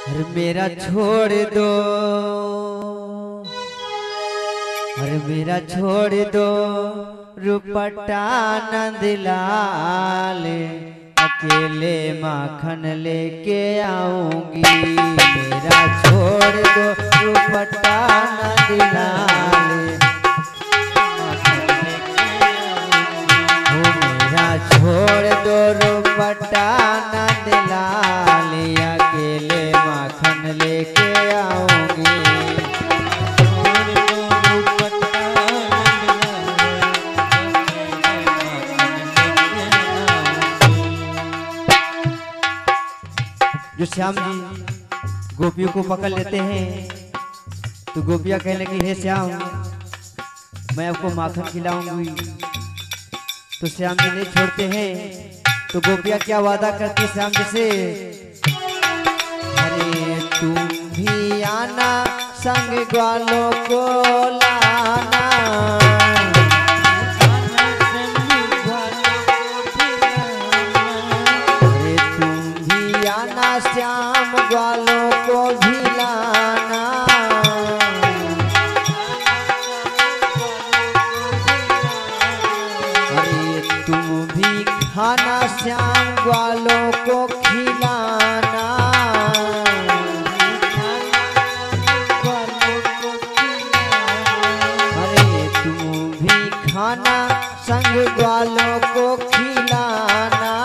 अरे मेरा छोड़ दो, अरे मेरा छोड़ दो रुपटा नंदलाल, अकेले माखन लेके आऊंगी। मेरा छोड़ दो रुपटा नंदलाल, मेरा छोड़ दो रुपटा नंदलाल, अकेले माखन लेके आऊंगी। जो श्याम जी गोपियों को पकड़ लेते हैं तो गोपियां कहने लगी, हे श्याम मैं आपको माखन खिलाऊंगी। तो श्याम जी नहीं छोड़ते हैं तो गोपियां क्या वादा करती श्याम जी से, अरे तुम भी आना संग ग्वालों को लाना, अरे तुम भी आना श्याम ग्वालों को भी लाना, अरे तुम भी खाना श्याम ग्वालों को खिलाना, अरे तुम भी खाना संग ग्वालों को खिलाना।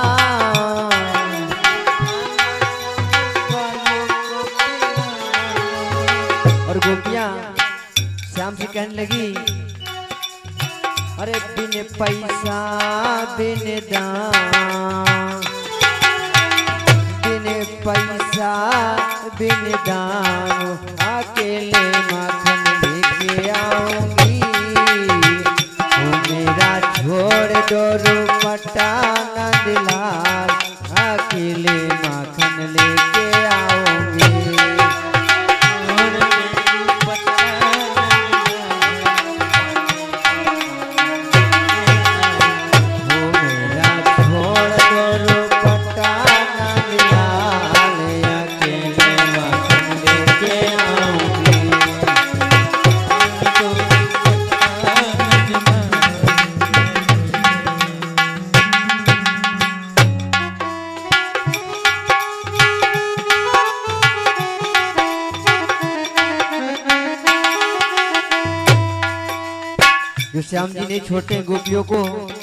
और गोपियां श्याम से कहने लगी, अरे बिन पैसा बिन दाम, बिन पैसा बिन दाम, अकेले माखन लेके आऊंगी। ओ मेरा छोड़ दो रुपटा नंदलाल, अकेले माखन लेके आऊंगी। जो श्याम जी नहीं छोड़ते गोपियों को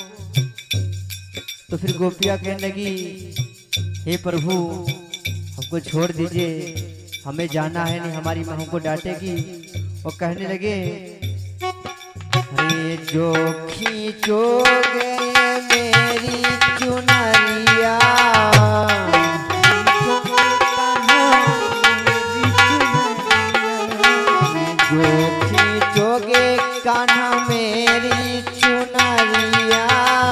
तो फिर गोपियां कहने लगी, हे प्रभु हमको छोड़ दीजिए, हमें जाना है नहीं, हमारी माँ हमको डांटेगी। और कहने लगे, अरे जो खींचोगे मेरी चुनरिया, जो खींचोगे कान्हा मेरी चुनरिया,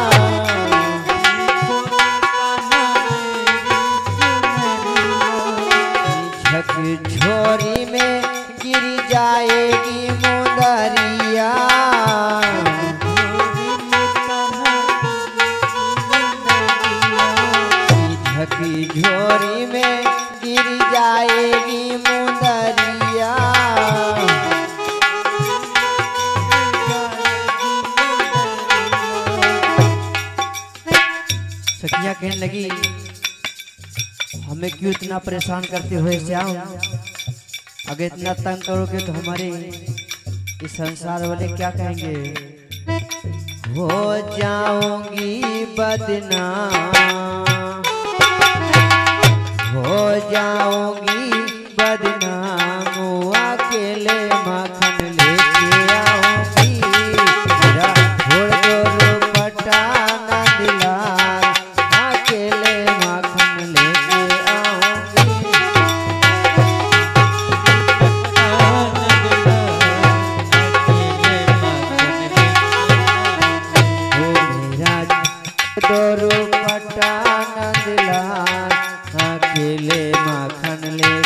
झक झोरी में गिर जाएगी मुंदरिया, झक झोरी में गिर जाएगी मुंदरिया। सखियां कहने लगी, हमें क्यों इतना परेशान करते हुए श्याम, अगर इतना तंग करोगे तो हमारे इस संसार वाले क्या कहेंगे। हो जाऊंगी बदनाम, हो जाऊंगी बदनाम, अकेले माखन लेके आऊंगी। मेरा छोड़ दो रुपटा नंदलाल, अकेले माखन लेके आऊंगी। मेरा दो रुपटा नंदलाल, अकेले माखन ले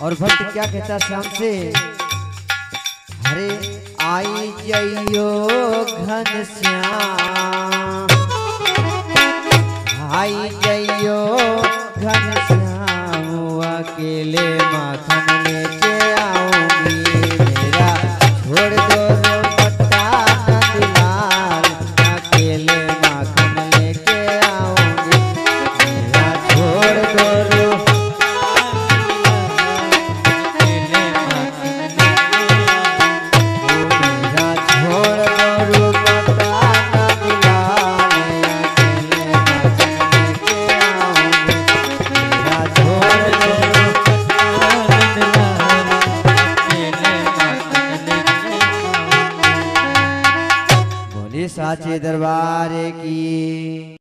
और भक्त क्या कहता श्याम से, हरे आई जइयो घन श्याम, आई जइयो घन श्याम, अकेले माखन लेके आऊंगी, मेरा छोड़ दो दुपट्टा नंदलाल, अकेले माखन लेके आऊंगी, मेरा छोड़ दो साचे दरबार की।